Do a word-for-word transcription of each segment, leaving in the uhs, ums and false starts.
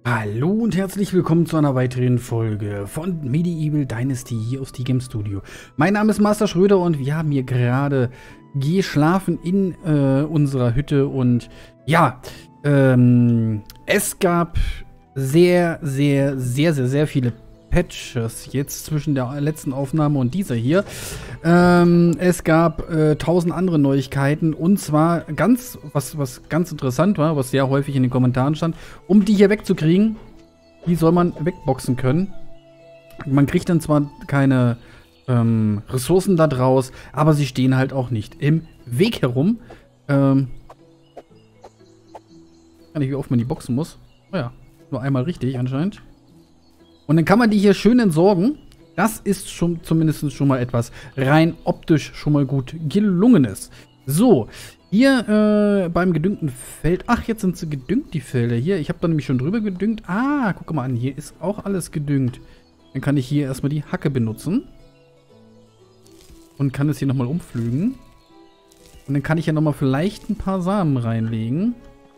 Hallo und herzlich willkommen zu einer weiteren Folge von Medieval Dynasty hier aus T-Game Studio. Mein Name ist Master Schröder und wir haben hier gerade geschlafen in äh, unserer Hütte und ja, ähm, es gab sehr, sehr, sehr, sehr, sehr viele Patches jetzt zwischen der letzten Aufnahme und dieser hier. Ähm, es gab äh, tausend andere Neuigkeiten und zwar ganz, was, was ganz interessant war, was sehr häufig in den Kommentaren stand, um die hier wegzukriegen, die soll man wegboxen können. Man kriegt dann zwar keine ähm, Ressourcen da draus, aber sie stehen halt auch nicht im Weg herum. Ähm, kann ich, wie oft man die boxen muss. Oh ja, nur einmal richtig anscheinend. Und dann kann man die hier schön entsorgen. Das ist schon zumindest schon mal etwas rein optisch schon mal gut gelungenes. So, hier äh, beim gedüngten Feld. Ach, jetzt sind sie gedüngt, die Felder hier. Ich habe da nämlich schon drüber gedüngt. Ah, guck mal an, hier ist auch alles gedüngt. Dann kann ich hier erstmal die Hacke benutzen. Und kann es hier nochmal umpflügen. Und dann kann ich ja nochmal vielleicht ein paar Samen reinlegen.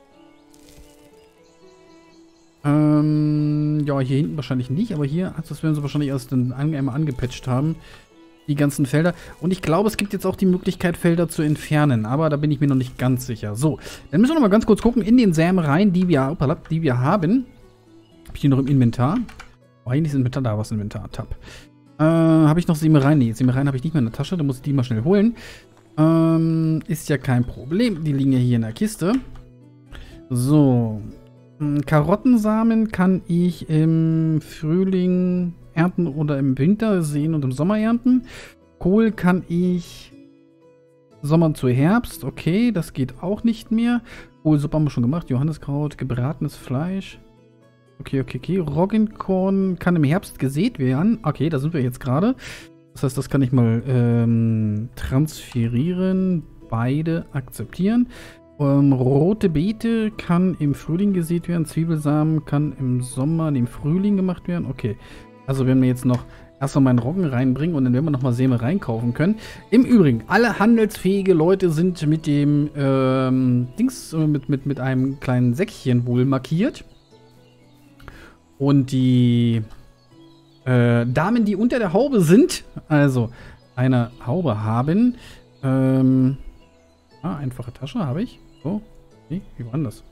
Ähm, ja, hier hinten wahrscheinlich nicht, aber hier, das werden sie wahrscheinlich erst dann einmal angepatcht haben, die ganzen Felder. Und ich glaube, es gibt jetzt auch die Möglichkeit, Felder zu entfernen, aber da bin ich mir noch nicht ganz sicher. So, dann müssen wir noch mal ganz kurz gucken in den Sämereien, die wir, opala, die wir haben. Habe ich die noch im Inventar? Oh, eigentlich ist Inventar, da was Inventar, Tab. Äh, habe ich noch Sämereien? Nee, Sämereien habe ich nicht mehr in der Tasche, da muss ich die mal schnell holen. Ähm, ist ja kein Problem, die liegen ja hier in der Kiste. So, Karottensamen kann ich im Frühling ernten oder im Winter sehen und im Sommer ernten. Kohl kann ich Sommer zu Herbst. Okay, das geht auch nicht mehr. Kohlsuppe haben wir schon gemacht. Johanniskraut, gebratenes Fleisch. Okay, okay, okay. Roggenkorn kann im Herbst gesät werden. Okay, da sind wir jetzt gerade. Das heißt, das kann ich mal ähm, transferieren. Beide akzeptieren. Ähm, rote Beete kann im Frühling gesät werden, Zwiebelsamen kann im Sommer, im Frühling gemacht werden. Okay, also werden wir jetzt noch erstmal meinen Roggen reinbringen und dann werden wir nochmal Säme reinkaufen können. Im Übrigen, alle handelsfähige Leute sind mit dem ähm, Dings, mit, mit, mit einem kleinen Säckchen wohl markiert. Und die äh, Damen, die unter der Haube sind, also eine Haube haben, ähm, Ah, einfache Tasche habe ich. So. Nee, wie war das?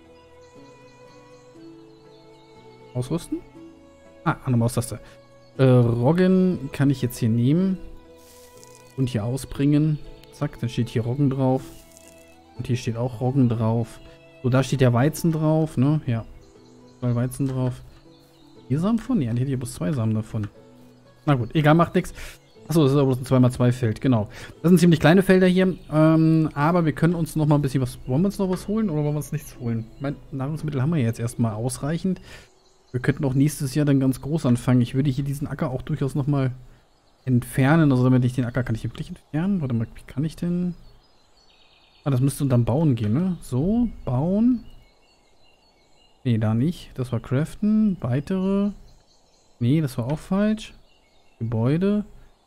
Ausrüsten? Ah, andere Maustaste. Äh, Roggen kann ich jetzt hier nehmen. Und hier ausbringen. Zack, dann steht hier Roggen drauf. Und hier steht auch Roggen drauf. So, da steht der Weizen drauf, ne? Ja. Zwei Weizen drauf. Vier Samen von? Ja, die hätte ich bloß zwei Samen davon. Na gut, egal, macht nichts. Achso, das ist aber bloß ein zwei mal zwei Feld, genau. Das sind ziemlich kleine Felder hier, ähm, aber wir können uns noch mal ein bisschen was... Wollen wir uns noch was holen oder wollen wir uns nichts holen? Mein Nahrungsmittel haben wir jetzt erstmal ausreichend. Wir könnten auch nächstes Jahr dann ganz groß anfangen. Ich würde hier diesen Acker auch durchaus noch mal entfernen. Also damit ich den Acker... Kann ich den wirklich entfernen? Warte mal, wie kann ich denn... Ah, das müsste dann bauen gehen, ne? So, bauen. Nee, da nicht. Das war craften. Weitere. Nee, das war auch falsch. Gebäude.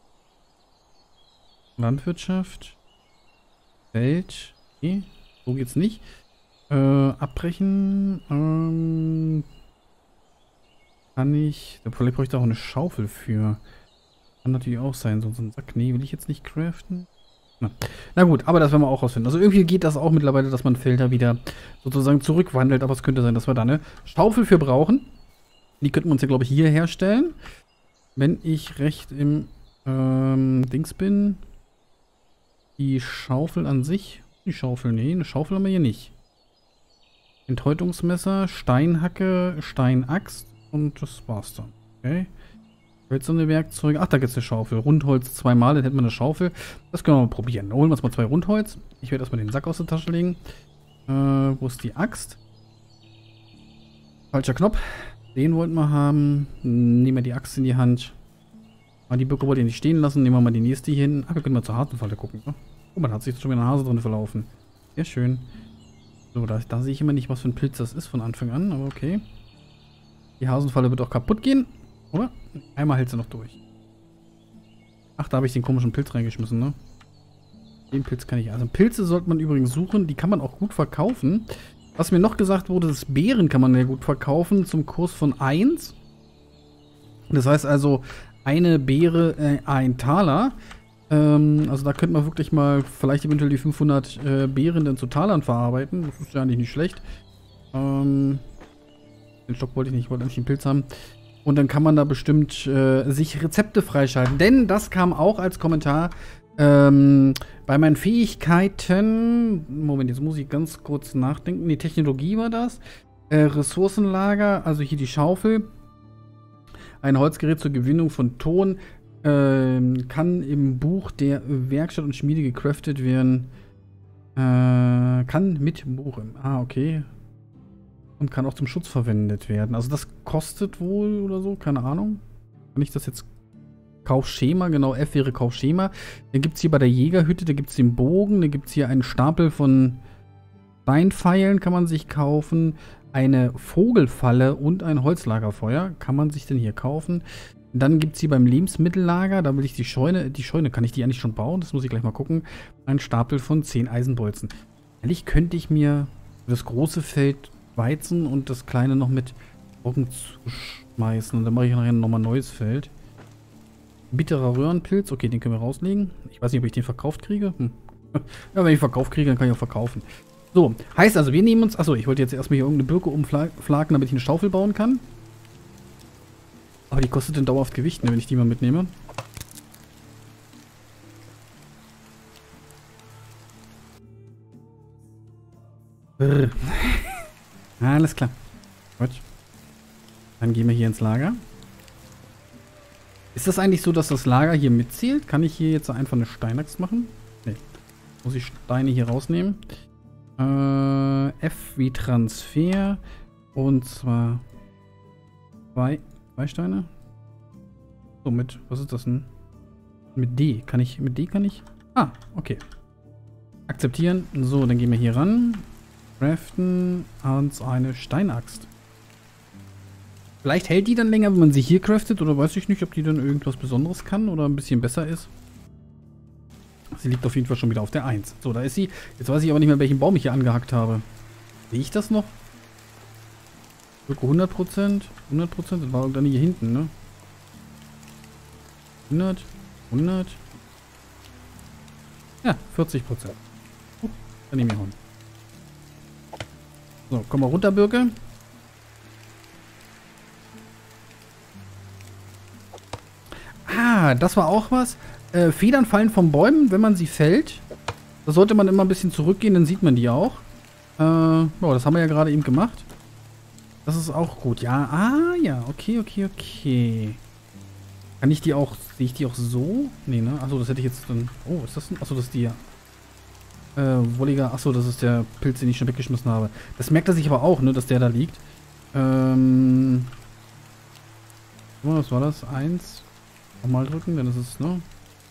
Landwirtschaft. Feld. Okay, so geht's nicht. Äh, abbrechen. Ähm, kann ich... Vielleicht brauche ich da auch eine Schaufel für. Kann natürlich auch sein. So, so ein Sack. Nee, will ich jetzt nicht craften. Na. Na gut, aber das werden wir auch rausfinden. Also irgendwie geht das auch mittlerweile, dass man Felder wieder sozusagen zurückwandelt. Aber es könnte sein, dass wir da eine Schaufel für brauchen. Die könnten wir uns ja, glaube ich, hier herstellen. Wenn ich recht im ähm, Dings bin... Die Schaufel an sich. Die Schaufel, nee, eine Schaufel haben wir hier nicht. Enthäutungsmesser, Steinhacke, Steinaxt und das war's dann. Okay. Hölzerne Werkzeuge. Ach, da gibt's eine Schaufel. Rundholz zweimal, dann hätten wir eine Schaufel. Das können wir mal probieren. Dann holen wir uns mal zwei Rundholz. Ich werde erstmal den Sack aus der Tasche legen. Äh, wo ist die Axt? Falscher Knopf. Den wollten wir haben. Nehmen wir die Axt in die Hand. Ah, die Böcke wollte ich nicht stehen lassen. Nehmen wir mal die nächste hier hin. Ah, wir können mal zur Hasenfalle gucken. Ne? Oh, man hat sich schon wieder eine Hase drin verlaufen. Sehr schön. So, da, da sehe ich immer nicht, was für ein Pilz das ist von Anfang an, aber okay. Die Hasenfalle wird auch kaputt gehen, oder? Einmal hält sie noch durch. Ach, da habe ich den komischen Pilz reingeschmissen, ne? Den Pilz kann ich... Also Pilze sollte man übrigens suchen. Die kann man auch gut verkaufen. Was mir noch gesagt wurde, ist, Beeren kann man ja gut verkaufen zum Kurs von eins. Das heißt also, eine Beere, äh, ein Taler. Ähm, also da könnte man wirklich mal vielleicht eventuell die fünfhundert äh, Beeren dann zu Talern verarbeiten. Das ist ja eigentlich nicht schlecht. Ähm, den Stock wollte ich nicht, ich wollte eigentlich einen Pilz haben. Und dann kann man da bestimmt äh, sich Rezepte freischalten. Denn das kam auch als Kommentar ähm, bei meinen Fähigkeiten. Moment, jetzt muss ich ganz kurz nachdenken. Die Technologie war das. Äh, Ressourcenlager, also hier die Schaufel. Ein Holzgerät zur Gewinnung von Ton. Ähm, kann im Buch der Werkstatt und Schmiede gecraftet werden. Äh, kann mit Buch. Im, ah, okay. Und kann auch zum Schutz verwendet werden. Also das kostet wohl oder so, keine Ahnung. Kann ich das jetzt... Kaufschema, genau, F wäre Kaufschema. Dann gibt es hier bei der Jägerhütte, da gibt es den Bogen, da gibt es hier einen Stapel von Steinpfeilen, kann man sich kaufen. Eine Vogelfalle und ein Holzlagerfeuer kann man sich denn hier kaufen. Dann gibt es hier beim Lebensmittellager, da will ich die Scheune, die Scheune, kann ich die eigentlich schon bauen? Das muss ich gleich mal gucken. Ein Stapel von zehn Eisenbolzen. Eigentlich könnte ich mir das große Feld Weizen und das kleine noch mit Roggen zuschmeißen. Und dann mache ich nachher nochmal ein neues Feld. Bitterer Röhrenpilz. Okay, den können wir rauslegen. Ich weiß nicht, ob ich den verkauft kriege. Hm. Ja, wenn ich verkauft kriege, dann kann ich auch verkaufen. So, heißt also, wir nehmen uns... Achso, ich wollte jetzt erstmal hier irgendeine Birke umflagen, damit ich eine Schaufel bauen kann. Aber die kostet dann dauerhaft Gewicht, ne, wenn ich die mal mitnehme. Brr. Alles klar. Gut. Dann gehen wir hier ins Lager. Ist das eigentlich so, dass das Lager hier mitzählt? Kann ich hier jetzt einfach eine Steinaxt machen? Nee. Muss ich Steine hier rausnehmen. Äh, F wie Transfer. Und zwar zwei, zwei Steine. So, mit, was ist das denn? Mit D. Kann ich, mit D kann ich? Ah, okay. Akzeptieren. So, dann gehen wir hier ran. Craften als eine Steinaxt. Vielleicht hält die dann länger, wenn man sie hier craftet, oder weiß ich nicht, ob die dann irgendwas Besonderes kann oder ein bisschen besser ist. Sie liegt auf jeden Fall schon wieder auf der eins. So, da ist sie. Jetzt weiß ich aber nicht mehr, welchen Baum ich hier angehackt habe. Sehe ich das noch? hundert Prozent? hundert Prozent? Das war dann hier hinten, ne? hundert? hundert? Ja, vierzig Prozent. Uh, dann nehme ich hauen. So, komm mal runter, Birke. Ah, das war auch was. Äh, Federn fallen von Bäumen, wenn man sie fällt. Da sollte man immer ein bisschen zurückgehen, dann sieht man die auch. Äh, oh, das haben wir ja gerade eben gemacht. Das ist auch gut. Ja, ah, ja. Okay, okay, okay. Kann ich die auch, sehe ich die auch so? Nee, ne? Achso, das hätte ich jetzt dann... Oh, ist das denn? Achso, das ist die ja. Äh, Wolliger. Achso, das ist der Pilz, den ich schon weggeschmissen habe. Das merkt er sich aber auch, ne, dass der da liegt. Ähm... Oh, was war das? Eins... Nochmal drücken, dann ist es, ne?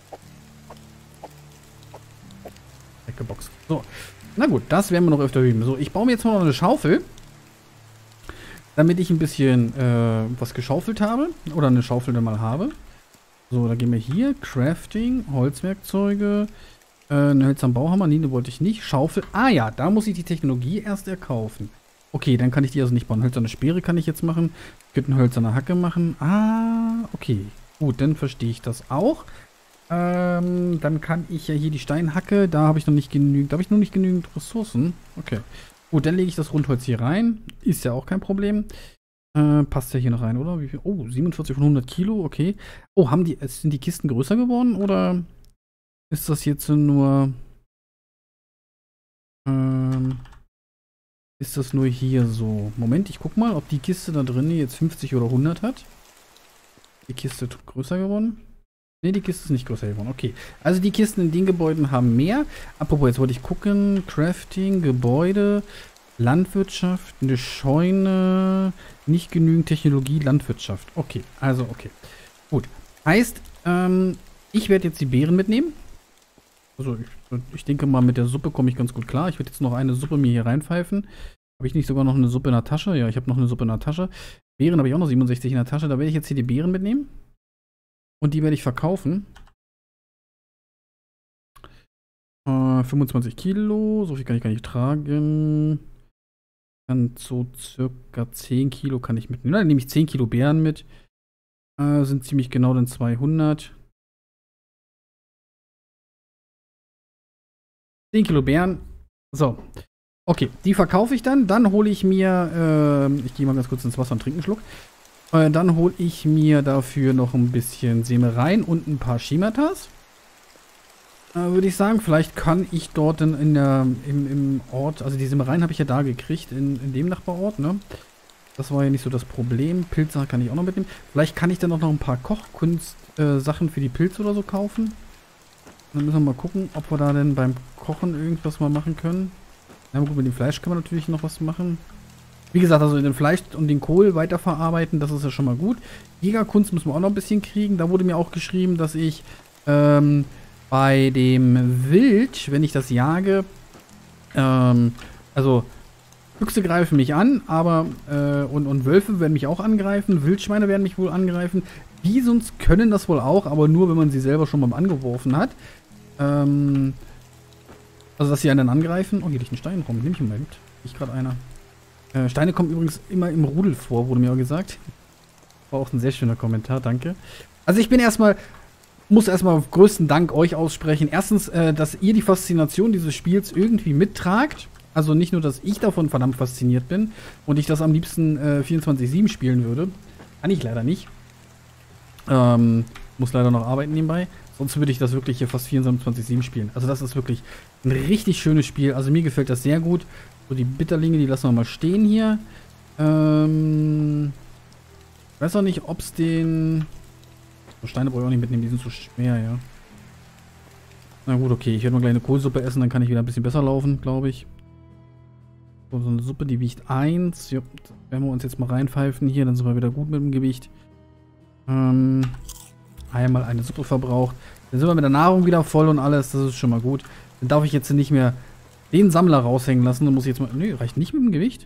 Weggeboxt. So. Na gut, das werden wir noch öfter üben. So, ich baue mir jetzt mal noch eine Schaufel. Damit ich ein bisschen äh, was geschaufelt habe. Oder eine Schaufel dann mal habe. So, dann gehen wir hier. Crafting, Holzwerkzeuge. Äh, einen hölzernen Bauhammer. Nee, den wollte ich nicht. Schaufel. Ah ja, da muss ich die Technologie erst erkaufen. Okay, dann kann ich die also nicht bauen. Hölzerne Speere kann ich jetzt machen. Ich könnte eine hölzerne Hacke machen. Ah, okay. Gut, dann verstehe ich das auch. Ähm, dann kann ich ja hier die Steinhacke. Da habe ich noch nicht genügend. Da habe ich noch nicht genügend Ressourcen. Okay. Gut, dann lege ich das Rundholz hier rein. Ist ja auch kein Problem. Äh, passt ja hier noch rein, oder? Wie viel? Oh, siebenundvierzig von hundert Kilo, okay. Oh, haben die, sind die Kisten größer geworden, oder ist das jetzt nur... Ähm, ist das nur hier so? Moment, ich guck mal, ob die Kiste da drin jetzt fünfzig oder hundert hat. Die Kiste größer geworden? Ne, die Kiste ist nicht größer geworden. Okay. Also die Kisten in den Gebäuden haben mehr. Apropos, jetzt wollte ich gucken. Crafting, Gebäude, Landwirtschaft, eine Scheune, nicht genügend Technologie, Landwirtschaft. Okay, also okay. Gut. Heißt, ähm, ich werde jetzt die Beeren mitnehmen. Also ich, ich denke mal, mit der Suppe komme ich ganz gut klar. Ich werde jetzt noch eine Suppe mir hier reinpfeifen. Habe ich nicht sogar noch eine Suppe in der Tasche? Ja, ich habe noch eine Suppe in der Tasche. Beeren habe ich auch noch siebenundsechzig in der Tasche. Da werde ich jetzt hier die Beeren mitnehmen. Und die werde ich verkaufen. Äh, fünfundzwanzig Kilo. So viel kann ich gar nicht tragen. Dann so circa zehn Kilo kann ich mitnehmen. Dann nehme ich zehn Kilo Beeren mit. Äh, sind ziemlich genau dann zweihundert. zehn Kilo Beeren. So. Okay, die verkaufe ich dann. Dann hole ich mir, äh, ich gehe mal ganz kurz ins Wasser und trinke einen Schluck. Äh, dann hole ich mir dafür noch ein bisschen Sämereien und ein paar Schematas. Äh, würde ich sagen, vielleicht kann ich dort in, in der, im, im Ort, also die Sämereien habe ich ja da gekriegt, in, in dem Nachbarort, ne? Das war ja nicht so das Problem. Pilze kann ich auch noch mitnehmen. Vielleicht kann ich dann auch noch ein paar Kochkunst-Sachen äh, für die Pilze oder so kaufen. Dann müssen wir mal gucken, ob wir da denn beim Kochen irgendwas mal machen können. Na gut, mit dem Fleisch kann man natürlich noch was machen. Wie gesagt, also den Fleisch und den Kohl weiterverarbeiten, das ist ja schon mal gut. Jägerkunst müssen wir auch noch ein bisschen kriegen. Da wurde mir auch geschrieben, dass ich ähm, bei dem Wild, wenn ich das jage, ähm, also Füchse greifen mich an, aber äh, und, und Wölfe werden mich auch angreifen, Wildschweine werden mich wohl angreifen. Bisons können das wohl auch, aber nur, wenn man sie selber schon mal angeworfen hat. Ähm, also, dass sie einen dann angreifen. Oh, hier liegt ein Stein rum. Nehme ich mal mit. Ich gerade einer. Äh, Steine kommen übrigens immer im Rudel vor, wurde mir auch gesagt. War auch ein sehr schöner Kommentar, danke. Also, ich bin erstmal, muss erstmal größten Dank euch aussprechen. Erstens, äh, dass ihr die Faszination dieses Spiels irgendwie mittragt. Also nicht nur, dass ich davon verdammt fasziniert bin und ich das am liebsten äh, vierundzwanzig sieben spielen würde. Kann ich leider nicht. Ähm, muss leider noch arbeiten nebenbei. Sonst würde ich das wirklich hier fast vierundzwanzig sieben spielen. Also das ist wirklich ein richtig schönes Spiel. Also mir gefällt das sehr gut. So, die Bitterlinge, die lassen wir mal stehen hier. Ähm, ich weiß auch nicht, ob es den... So, Steine brauche ich auch nicht mitnehmen, die sind so schwer, ja. Na gut, okay. Ich werde mal gleich eine Kohlsuppe essen, dann kann ich wieder ein bisschen besser laufen, glaube ich. So eine Suppe, die wiegt eins. Ja, das werden wir uns jetzt mal reinpfeifen hier, dann sind wir wieder gut mit dem Gewicht. Ähm, einmal eine Suppe verbraucht. Dann sind wir mit der Nahrung wieder voll und alles, das ist schon mal gut. Dann darf ich jetzt nicht mehr den Sammler raushängen lassen. Dann muss ich jetzt mal... Nö, reicht nicht mit dem Gewicht.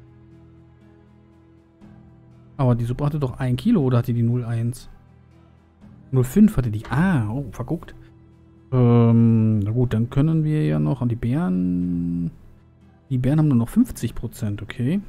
Aber die Suppe hatte doch ein Kilo, oder hatte die null Komma eins? null Komma fünf hatte die. Ah, oh, verguckt. Ähm, na gut, dann können wir ja noch an die Beeren... Die Beeren haben nur noch fünfzig Prozent, okay.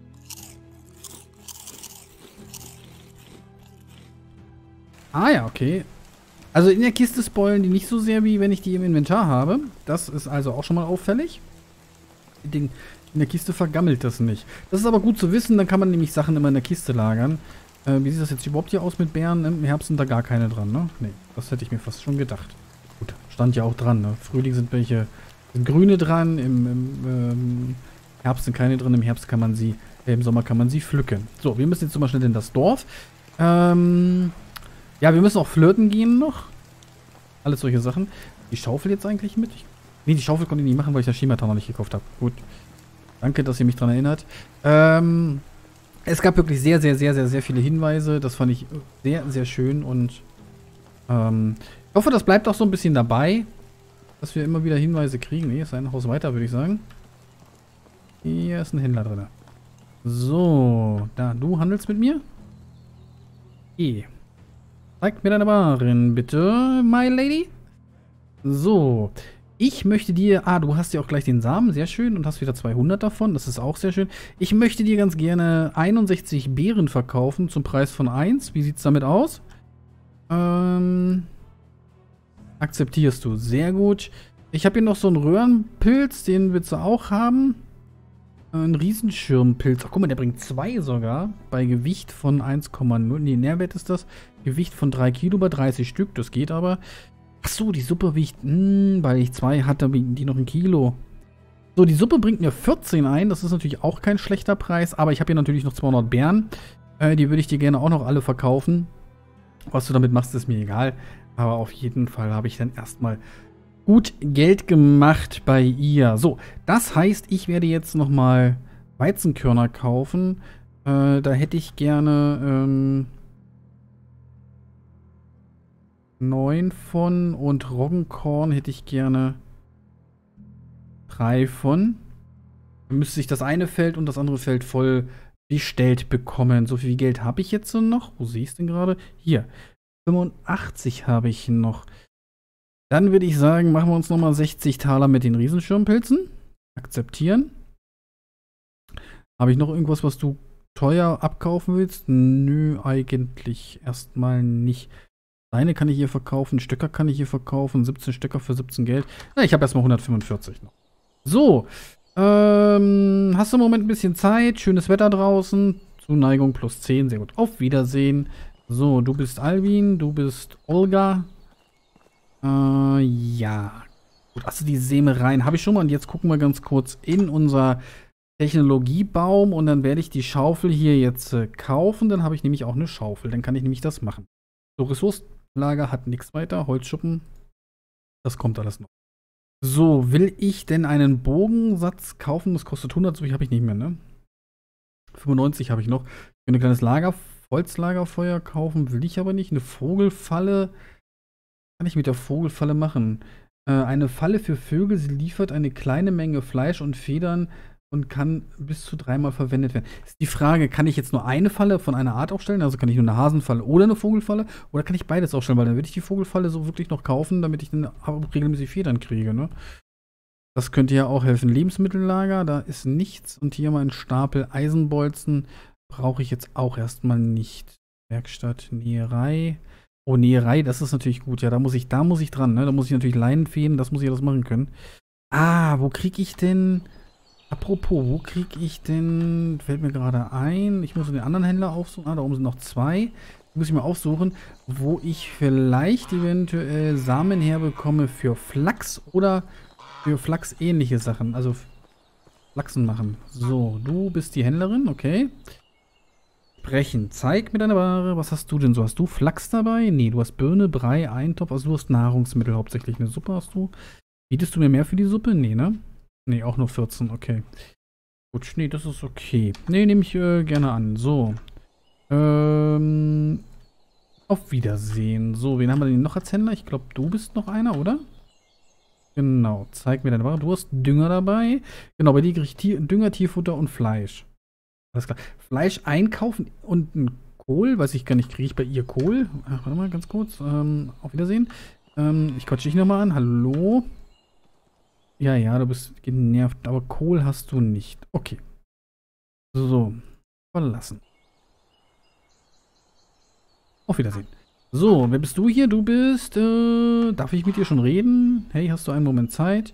Ah ja, okay. Also in der Kiste spoilen die nicht so sehr, wie wenn ich die im Inventar habe. Das ist also auch schon mal auffällig. In der Kiste vergammelt das nicht. Das ist aber gut zu wissen, dann kann man nämlich Sachen immer in der Kiste lagern. Äh, wie sieht das jetzt überhaupt hier aus mit Beeren? Im Herbst sind da gar keine dran, ne? Nee, das hätte ich mir fast schon gedacht. Gut, stand ja auch dran, ne? Frühling sind welche... Grüne dran, im, im ähm, Herbst sind keine drin, im Herbst kann man sie, äh, im Sommer kann man sie pflücken. So, wir müssen jetzt zum Beispiel in das Dorf. Ähm, ja, wir müssen auch flirten gehen noch. Alles solche Sachen. Die Schaufel jetzt eigentlich mit? Ich, nee, die Schaufel konnte ich nicht machen, weil ich das Schemata noch nicht gekauft habe. Gut. Danke, dass ihr mich daran erinnert. Ähm, es gab wirklich sehr, sehr, sehr, sehr, sehr viele Hinweise. Das fand ich sehr, sehr schön und ähm, ich hoffe, das bleibt auch so ein bisschen dabei. Dass wir immer wieder Hinweise kriegen. Nee, ist ein Haus weiter, würde ich sagen. Hier ist ein Händler drin. So, da, du handelst mit mir? E. Zeig mir deine Waren, bitte, my lady. So, ich möchte dir... Ah, du hast ja auch gleich den Samen, sehr schön. Und hast wieder zweihundert davon, das ist auch sehr schön. Ich möchte dir ganz gerne einundsechzig Beeren verkaufen zum Preis von eins. Wie sieht's damit aus? Ähm... Akzeptierst du. Sehr gut. Ich habe hier noch so einen Röhrenpilz, den willst du auch haben. Ein Riesenschirmpilz. Ach, guck mal, der bringt zwei sogar. Bei Gewicht von eins Komma null. Nee, Nährwert ist das. Gewicht von drei Kilo bei dreißig Stück. Das geht aber. Ach so, die Suppe wiegt... Mh, weil ich zwei hatte, wiegen die noch ein Kilo. So, die Suppe bringt mir vierzehn ein. Das ist natürlich auch kein schlechter Preis. Aber ich habe hier natürlich noch zweihundert Beeren. Äh, die würde ich dir gerne auch noch alle verkaufen. Was du damit machst, ist mir egal. Aber auf jeden Fall habe ich dann erstmal gut Geld gemacht bei ihr. So, das heißt, ich werde jetzt nochmal Weizenkörner kaufen. Äh, da hätte ich gerne ähm, neun von und Roggenkorn hätte ich gerne drei von. Dann müsste ich das eine Feld und das andere Feld voll bestellt bekommen. So viel Geld habe ich jetzt noch. Wo sehe ich es denn gerade? Hier. fünfundachtzig habe ich noch. Dann würde ich sagen, machen wir uns nochmal sechzig Taler mit den Riesenschirmpilzen. Akzeptieren. Habe ich noch irgendwas, was du teuer abkaufen willst? Nö, eigentlich erstmal nicht. Steine kann ich hier verkaufen, Stöcker kann ich hier verkaufen, siebzehn Stöcker für siebzehn Geld. Na, ich habe erstmal hundertfünfundvierzig noch. So, ähm, hast du im Moment ein bisschen Zeit? Schönes Wetter draußen. Zuneigung plus zehn, sehr gut. Auf Wiedersehen. So, du bist Alvin, du bist Olga. Äh, ja. Gut, also die Sämereien habe ich schon mal. Und jetzt gucken wir ganz kurz in unser Technologiebaum. Und dann werde ich die Schaufel hier jetzt äh, kaufen. Dann habe ich nämlich auch eine Schaufel. Dann kann ich nämlich das machen. So, Ressourcenlager hat nichts weiter. Holzschuppen. Das kommt alles noch. So, will ich denn einen Bogensatz kaufen? Das kostet hundert, so viel habe ich nicht mehr, ne? fünfundneunzig habe ich noch. Ich will ein kleines Lager, Holzlagerfeuer kaufen, will ich aber nicht. Eine Vogelfalle. Was kann ich mit der Vogelfalle machen? Äh, eine Falle für Vögel. Sie liefert eine kleine Menge Fleisch und Federn und kann bis zu dreimal verwendet werden. Ist die Frage, kann ich jetzt nur eine Falle von einer Art aufstellen? Also kann ich nur eine Hasenfalle oder eine Vogelfalle? Oder kann ich beides aufstellen? Weil dann würde ich die Vogelfalle so wirklich noch kaufen, damit ich dann regelmäßig Federn kriege, ne? Das könnte ja auch helfen. Lebensmittellager, da ist nichts. Und hier mal ein Stapel Eisenbolzen. Brauche ich jetzt auch erstmal nicht. Werkstatt, Näherei. Oh, Näherei, das ist natürlich gut. Ja, da muss ich, da muss ich dran, ne? Da muss ich natürlich Leinen fäden, das muss ich alles machen können. Ah, wo kriege ich denn... Apropos, wo kriege ich denn... Fällt mir gerade ein. Ich muss den anderen Händler aufsuchen. Ah, da oben sind noch zwei. Die muss ich mal aufsuchen, wo ich vielleicht eventuell Samen herbekomme für Flachs oder für Flachs-ähnliche Sachen. Also Flachsen machen. So, du bist die Händlerin, okay. Sprechen. Zeig mir deine Ware. Was hast du denn so? Hast du Flachs dabei? Nee, du hast Birne, Brei, Eintopf. Also du hast Nahrungsmittel hauptsächlich. Eine Suppe hast du. Bietest du mir mehr für die Suppe? Nee, ne? Nee, auch nur vierzehn, okay. Gut, nee, das ist okay. Nee, nehme ich äh, gerne an. So. Ähm. Auf Wiedersehen. So, wen haben wir denn noch als Händler? Ich glaube, du bist noch einer, oder? Genau, zeig mir deine Ware. Du hast Dünger dabei. Genau, bei dir kriege ich Tier, Dünger, Tierfutter und Fleisch. Alles klar. Fleisch einkaufen und ein Kohl. Weiß ich gar nicht, kriege ich bei ihr Kohl? Ach, warte mal, ganz kurz. Ähm, auf Wiedersehen. Ähm, ich quatsche dich nochmal an. Hallo? Ja, ja, du bist genervt, aber Kohl hast du nicht. Okay. So. Verlassen. Auf Wiedersehen. So, wer bist du hier? Du bist, äh, darf ich mit dir schon reden? Hey, hast du einen Moment Zeit?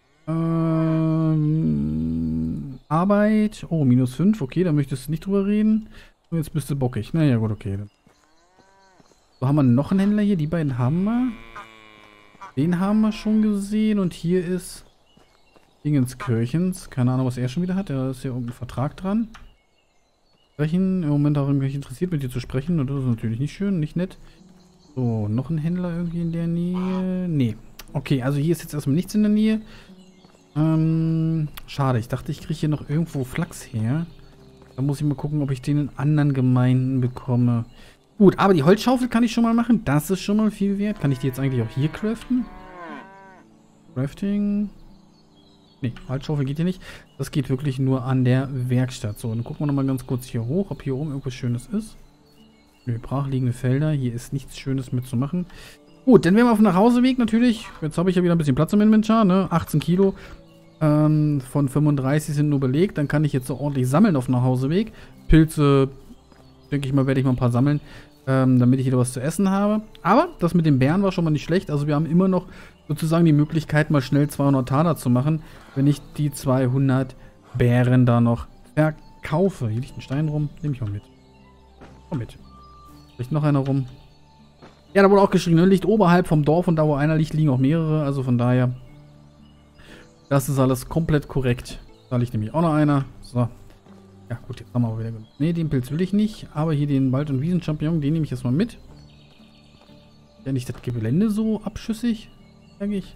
Ähm, Arbeit. Oh, minus fünf. Okay, da möchtest du nicht drüber reden. Und jetzt bist du bockig. Naja, gut, okay. So, haben wir noch einen Händler hier. Die beiden haben wir. Den haben wir schon gesehen. Und hier ist Dingenskirchens. Keine Ahnung, was er schon wieder hat. Da ist ja irgendein Vertrag dran. Sprechen. Im Moment auch irgendwelche interessiert, mit dir zu sprechen. Und das ist natürlich nicht schön, nicht nett. So, noch ein Händler irgendwie in der Nähe? Nee. Okay, also hier ist jetzt erstmal nichts in der Nähe. Ähm, schade. Ich dachte, ich kriege hier noch irgendwo Flachs her. Da muss ich mal gucken, ob ich den in anderen Gemeinden bekomme. Gut, aber die Holzschaufel kann ich schon mal machen. Das ist schon mal viel wert. Kann ich die jetzt eigentlich auch hier craften? Crafting. Nee, Holzschaufel geht hier nicht. Das geht wirklich nur an der Werkstatt. So, dann gucken wir nochmal ganz kurz hier hoch, ob hier oben irgendwas Schönes ist. Nö, brachliegende Felder. Hier ist nichts Schönes mitzumachen. Gut, dann wären wir auf dem Nachhauseweg natürlich. Jetzt habe ich ja wieder ein bisschen Platz im Inventar, ne? achtzehn Kilo. Ähm, von fünfunddreißig sind nur belegt. Dann kann ich jetzt so ordentlich sammeln auf dem Nachhauseweg. Pilze, denke ich mal, werde ich mal ein paar sammeln, ähm, damit ich wieder was zu essen habe. Aber das mit den Bären war schon mal nicht schlecht. Also wir haben immer noch sozusagen die Möglichkeit, mal schnell zweihundert Taler zu machen, wenn ich die zweihundert Bären da noch verkaufe. Hier liegt ein Stein rum. Nehme ich mal mit. Komm mit. Liegt noch einer rum. Ja, da wurde auch geschrieben, ne? Liegt oberhalb vom Dorf und da, wo einer liegt, liegen auch mehrere. Also von daher, das ist alles komplett korrekt. Da liegt nämlich auch noch einer. So. Ja, gut, jetzt haben wir aber wieder genug. Ne, den Pilz will ich nicht. Aber hier den Wald- und Wiesenchampignon, den nehme ich erstmal mit. Ja, nicht das Gelände so abschüssig, sage ich.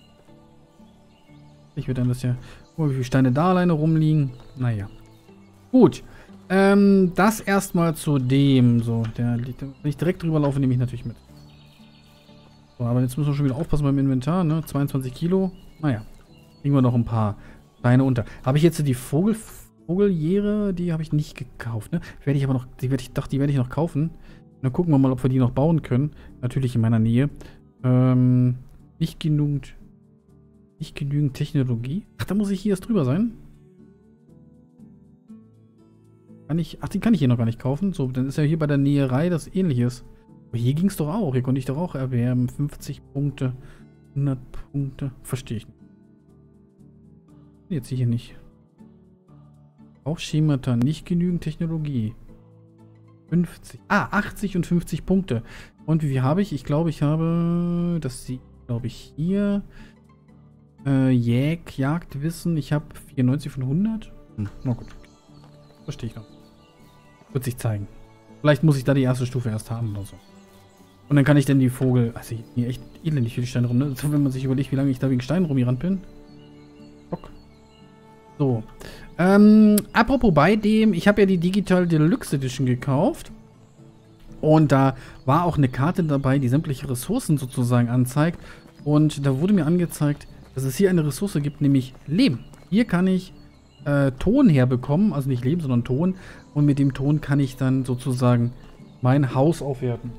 Ich würde dann das ja... Oh, wie viele Steine da alleine rumliegen. Naja. Gut. Ähm, das erstmal zu dem. So, der, wenn ich direkt drüber laufe, nehme ich natürlich mit. So, aber jetzt müssen wir schon wieder aufpassen beim Inventar, ne? zweiundzwanzig Kilo. Naja. Kriegen wir noch ein paar Steine unter. Habe ich jetzt die Vogel, Vogeljähre, die habe ich nicht gekauft, ne? Werde ich aber noch, die werde ich, doch, die werde ich noch kaufen. Dann gucken wir mal, ob wir die noch bauen können. Natürlich in meiner Nähe. Ähm, nicht genügend, nicht genügend Technologie. Ach, da muss ich hier erst drüber sein. Kann ich, ach, die kann ich hier noch gar nicht kaufen. So, dann ist ja hier bei der Näherei das Ähnliches. Aber hier ging es doch auch. Hier konnte ich doch auch erwerben. fünfzig Punkte, hundert Punkte. Verstehe ich nicht. Jetzt hier nicht. Auch Schemata, nicht genügend Technologie. fünfzig. Ah, achtzig und fünfzig Punkte. Und wie viel habe ich? Ich glaube, ich habe, das sieht, glaube ich, hier. Äh, Jäg, Jagdwissen. Ich habe vierundneunzig von hundert. Hm, na gut. Verstehe ich noch. Wird sich zeigen. Vielleicht muss ich da die erste Stufe erst haben oder so. Und dann kann ich dann die Vogel... Also hier echt elendig für die Steine rum, ne? So, wenn man sich überlegt, wie lange ich da wegen Steinen rumgerannt bin. Bock. So. Ähm, apropos bei dem... Ich habe ja die Digital Deluxe Edition gekauft. Und da war auch eine Karte dabei, die sämtliche Ressourcen sozusagen anzeigt. Und da wurde mir angezeigt, dass es hier eine Ressource gibt, nämlich Leben. Hier kann ich äh, Ton herbekommen, also nicht Leben, sondern Ton. Und mit dem Ton kann ich dann sozusagen mein Haus aufwerten.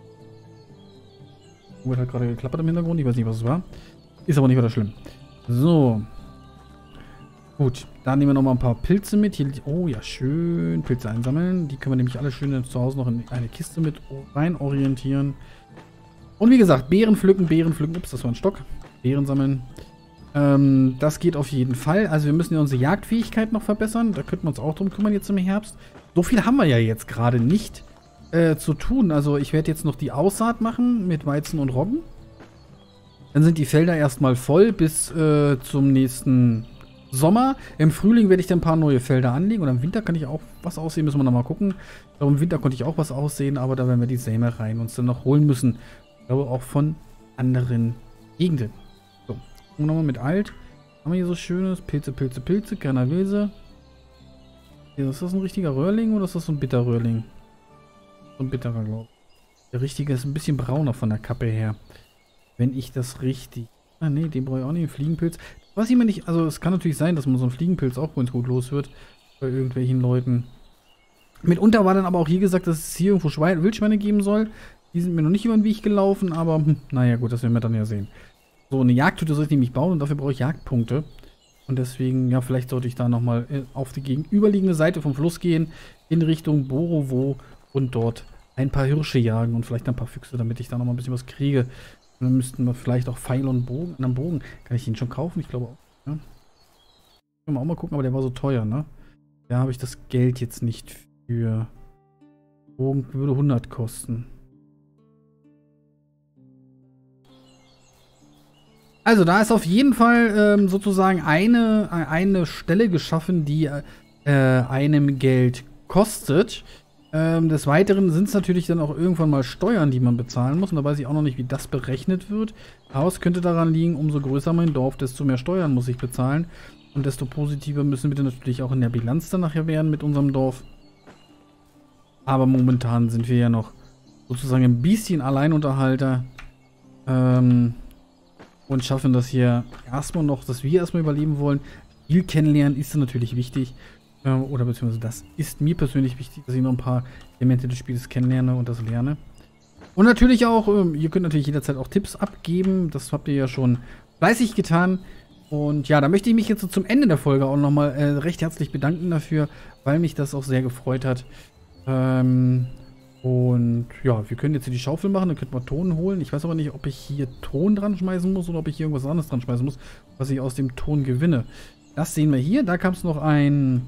Wurde halt gerade geklappert im Hintergrund, ich weiß nicht, was es war. Ist aber nicht weiter schlimm. So. Gut, dann nehmen wir nochmal ein paar Pilze mit. Hier, oh ja, schön Pilze einsammeln. Die können wir nämlich alle schön zu Hause noch in eine Kiste mit rein orientieren. Und wie gesagt, Beeren pflücken, Beeren pflücken. Ups, das war ein Stock. Beeren sammeln. Ähm, das geht auf jeden Fall. Also wir müssen ja unsere Jagdfähigkeit noch verbessern. Da könnten wir uns auch drum kümmern jetzt im Herbst. So viel haben wir ja jetzt gerade nicht äh, zu tun. Also ich werde jetzt noch die Aussaat machen mit Weizen und Roggen. Dann sind die Felder erstmal voll bis äh, zum nächsten Sommer. Im Frühling werde ich dann ein paar neue Felder anlegen. Und im Winter kann ich auch was aussehen. Müssen wir nochmal gucken. Ich glaube, im Winter konnte ich auch was aussehen. Aber da werden wir die Sämereien uns dann noch holen müssen. Ich glaube auch von anderen Gegenden. So, gucken wir nochmal mit Alt. Haben wir hier so schönes Pilze, Pilze, Pilze. Keiner will sie. Ist das ein richtiger Röhrling oder ist das so ein Bitterröhrling? So ein bitterer, glaube ich. Der richtige ist ein bisschen brauner von der Kappe her. Wenn ich das richtig... Ah, nee, den brauche ich auch nicht. Einen Fliegenpilz. Was ich mir nicht... Also, es kann natürlich sein, dass man so einen Fliegenpilz auch ganz gut los wird. Bei irgendwelchen Leuten. Mitunter war dann aber auch hier gesagt, dass es hier irgendwo Schweine, Wildschweine geben soll. Die sind mir noch nicht über den Weg gelaufen, aber... Hm, naja, gut, das werden wir dann ja sehen. So, eine Jagdhütte soll ich nämlich bauen und dafür brauche ich Jagdpunkte. Und deswegen, ja, vielleicht sollte ich da nochmal auf die gegenüberliegende Seite vom Fluss gehen, in Richtung Borowo und dort ein paar Hirsche jagen und vielleicht ein paar Füchse, damit ich da nochmal ein bisschen was kriege. Und dann müssten wir vielleicht auch Pfeil und Bogen, an einem Bogen. Kann ich den schon kaufen? Ich glaube auch. Ja. Können wir auch mal gucken, aber der war so teuer, ne? Da habe ich das Geld jetzt nicht für. Bogen würde hundert kosten. Also da ist auf jeden Fall ähm, sozusagen eine, eine Stelle geschaffen, die äh, einem Geld kostet. Ähm, des Weiteren sind es natürlich dann auch irgendwann mal Steuern, die man bezahlen muss. Und da weiß ich auch noch nicht, wie das berechnet wird. Aber es könnte daran liegen, umso größer mein Dorf, desto mehr Steuern muss ich bezahlen. Und desto positiver müssen wir dann natürlich auch in der Bilanz dann nachher werden mit unserem Dorf. Aber momentan sind wir ja noch sozusagen ein bisschen Alleinunterhalter. Ähm... Und schaffen das hier erstmal noch, dass wir erstmal überleben wollen. Spiel kennenlernen ist natürlich wichtig. Äh, oder beziehungsweise das ist mir persönlich wichtig, dass ich noch ein paar Elemente des Spiels kennenlerne und das lerne. Und natürlich auch, äh, ihr könnt natürlich jederzeit auch Tipps abgeben. Das habt ihr ja schon fleißig getan. Und ja, da möchte ich mich jetzt so zum Ende der Folge auch nochmal äh, recht herzlich bedanken dafür, weil mich das auch sehr gefreut hat. Ähm... Und ja, wir können jetzt hier die Schaufel machen, dann könnten wir Ton holen. Ich weiß aber nicht, ob ich hier Ton dran schmeißen muss oder ob ich hier irgendwas anderes dran schmeißen muss, was ich aus dem Ton gewinne. Das sehen wir hier. Da kam es noch ein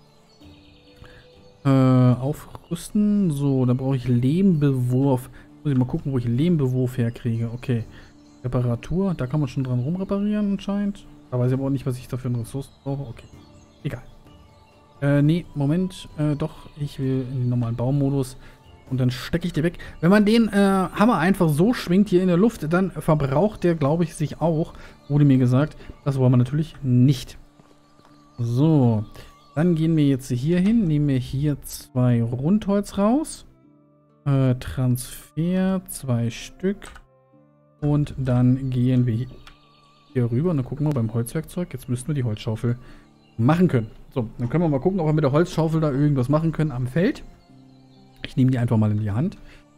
äh, Aufrüsten. So, da brauche ich Lehmbewurf. Muss ich mal gucken, wo ich Lehmbewurf herkriege. Okay. Reparatur. Da kann man schon dran rumreparieren anscheinend. Da weiß ich aber auch nicht, was ich dafür eine Ressource brauche. Okay. Egal. Äh, nee, Moment. Äh, doch, ich will in den normalen Baumodus. Und dann stecke ich den weg. Wenn man den äh, Hammer einfach so schwingt hier in der Luft, dann verbraucht der, glaube ich, sich auch. Wurde mir gesagt. Das wollen wir natürlich nicht. So. Dann gehen wir jetzt hier hin. Nehmen wir hier zwei Rundholz raus. Äh, Transfer. Zwei Stück. Und dann gehen wir hier rüber. Und dann gucken wir beim Holzwerkzeug. Jetzt müssten wir die Holzschaufel machen können. So, dann können wir mal gucken, ob wir mit der Holzschaufel da irgendwas machen können am Feld. Ich nehme die einfach mal in die Hand.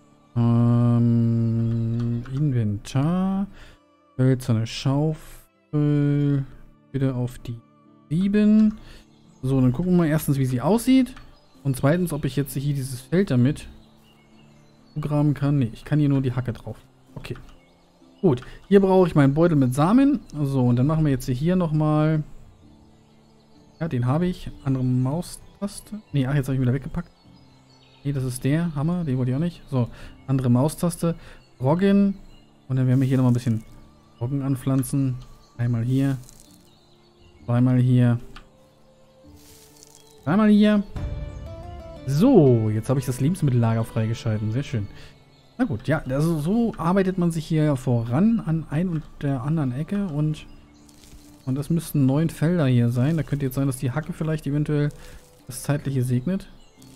Ähm, Inventar. Hölzerne Schaufel. Bitte auf die sieben. So, dann gucken wir mal erstens, wie sie aussieht. Und zweitens, ob ich jetzt hier dieses Feld damit graben kann. Nee, ich kann hier nur die Hacke drauf. Okay. Gut. Hier brauche ich meinen Beutel mit Samen. So, und dann machen wir jetzt hier nochmal. Ja, den habe ich. Andere Maustaste. Nee, ach, jetzt habe ich ihn wieder weggepackt. Nee, das ist der. Hammer. Den wollte ich auch nicht. So, andere Maustaste. Roggen. Und dann werden wir hier nochmal ein bisschen Roggen anpflanzen. Einmal hier. Zweimal hier. Dreimal hier. So, jetzt habe ich das Lebensmittellager freigeschalten. Sehr schön. Na gut, ja, also so arbeitet man sich hier voran an ein und der anderen Ecke und, und das müssten neun Felder hier sein. Da könnte jetzt sein, dass die Hacke vielleicht eventuell das Zeitliche segnet.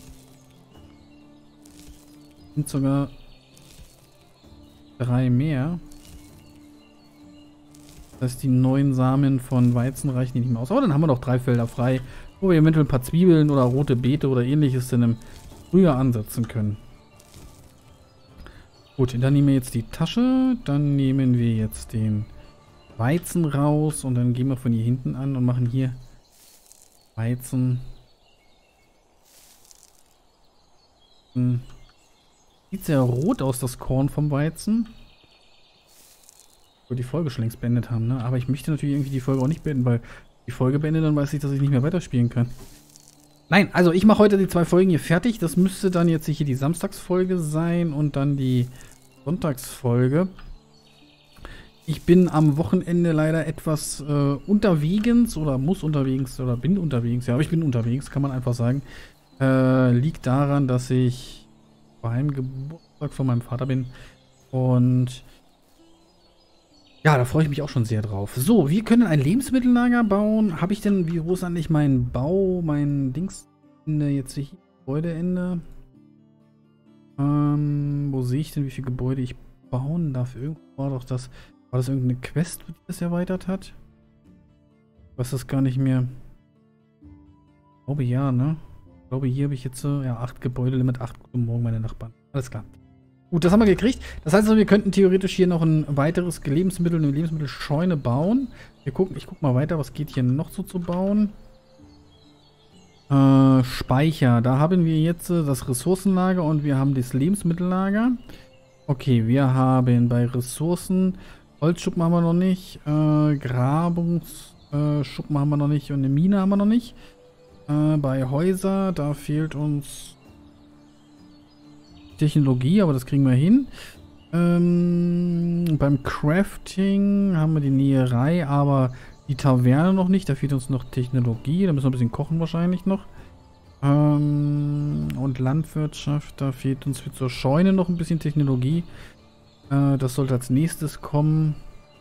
Und sogar drei mehr. Das heißt, die neun Samen von Weizen reichen nicht mehr aus. Aber dann haben wir noch drei Felder frei, wo wir eventuell ein paar Zwiebeln oder rote Beete oder ähnliches dann im Frühjahr ansetzen können. Gut, dann nehmen wir jetzt die Tasche, dann nehmen wir jetzt den Weizen raus und dann gehen wir von hier hinten an und machen hier Weizen. Hm. Sieht sehr rot aus, das Korn vom Weizen. Ich wollte die Folge schon längst beendet haben, ne? Aber ich möchte natürlich irgendwie die Folge auch nicht beenden, weil die Folge beendet, dann weiß ich, dass ich nicht mehr weiterspielen kann. Nein, also ich mache heute die zwei Folgen hier fertig. Das müsste dann jetzt hier die Samstagsfolge sein und dann die Sonntagsfolge. Ich bin am Wochenende leider etwas äh, unterwegs oder muss unterwegs oder bin unterwegs. Ja, aber ich bin unterwegs, kann man einfach sagen. Äh, liegt daran, dass ich beim Geburtstag von meinem Vater bin und ja, da freue ich mich auch schon sehr drauf. So, wir können ein Lebensmittellager bauen. Habe ich denn, wie groß ist eigentlich mein Bau, mein Dingsende jetzt hier? Gebäudeende. Ähm, wo sehe ich denn, wie viele Gebäude ich bauen darf? Irgendwo war doch das, war das irgendeine Quest, die das erweitert hat? Was das gar nicht mehr. Ich glaube ja, ne? Ich glaube, hier habe ich jetzt so, ja, acht Gebäude, Limit acht. Guten Morgen, meine Nachbarn. Alles klar. Gut, das haben wir gekriegt. Das heißt also, wir könnten theoretisch hier noch ein weiteres Lebensmittel, eine Lebensmittelscheune bauen. Wir gucken, ich gucke mal weiter, was geht hier noch so zu bauen. Äh, Speicher. Da haben wir jetzt äh, das Ressourcenlager und wir haben das Lebensmittellager. Okay, wir haben bei Ressourcen Holzschuppen haben wir noch nicht. Äh, Grabungsschuppen haben wir noch nicht und eine Mine haben wir noch nicht. Äh, bei Häuser, da fehlt uns Technologie, aber das kriegen wir hin. Ähm, beim Crafting haben wir die Näherei, aber die Taverne noch nicht. Da fehlt uns noch Technologie. Da müssen wir ein bisschen kochen wahrscheinlich noch. Ähm, und Landwirtschaft, da fehlt uns für zur Scheune noch ein bisschen Technologie. Äh, das sollte als nächstes kommen.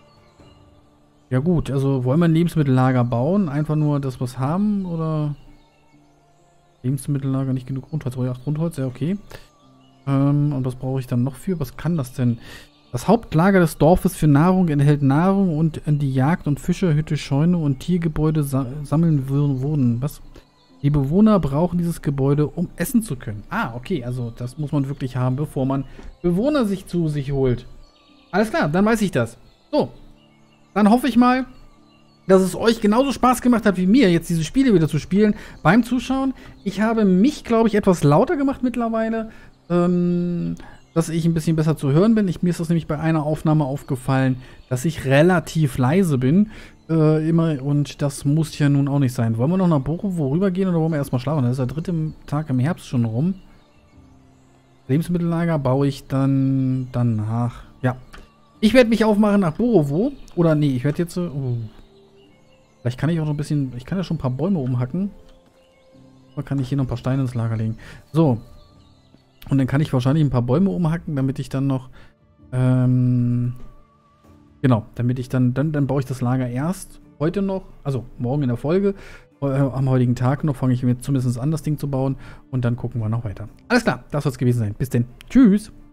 Ja gut, also wollen wir ein Lebensmittellager bauen? Einfach nur das, was haben? Oder Lebensmittellager, nicht genug Grundholz. Oh ja, Grundholz, ja okay. Und was brauche ich dann noch für? Was kann das denn? Das Hauptlager des Dorfes für Nahrung enthält Nahrung und die Jagd- und Fischerhütte, Scheune und Tiergebäude sa sammeln wurden. Was? Die Bewohner brauchen dieses Gebäude, um essen zu können. Ah, okay, also das muss man wirklich haben, bevor man Bewohner sich zu sich holt. Alles klar, dann weiß ich das. So, dann hoffe ich mal, dass es euch genauso Spaß gemacht hat wie mir, jetzt diese Spiele wieder zu spielen beim Zuschauen. Ich habe mich, glaube ich, etwas lauter gemacht mittlerweile, ähm, dass ich ein bisschen besser zu hören bin. Ich, mir ist das nämlich bei einer Aufnahme aufgefallen, dass ich relativ leise bin. Äh, immer, und das muss ja nun auch nicht sein. Wollen wir noch nach Borowo rübergehen oder wollen wir erstmal schlafen? Das ist der dritte Tag im Herbst schon rum. Lebensmittellager baue ich dann danach. Ja. Ich werde mich aufmachen nach Borowo. Oder nee, ich werde jetzt so. Oh. Vielleicht kann ich auch noch ein bisschen. Ich kann ja schon ein paar Bäume umhacken. Oder kann ich hier noch ein paar Steine ins Lager legen? So. Und dann kann ich wahrscheinlich ein paar Bäume umhacken, damit ich dann noch. Ähm. Genau, damit ich dann, dann, dann baue ich das Lager erst heute noch, also morgen in der Folge, äh, am heutigen Tag noch, fange ich mir zumindest an, das Ding zu bauen und dann gucken wir noch weiter. Alles klar, das soll es gewesen sein. Bis denn. Tschüss.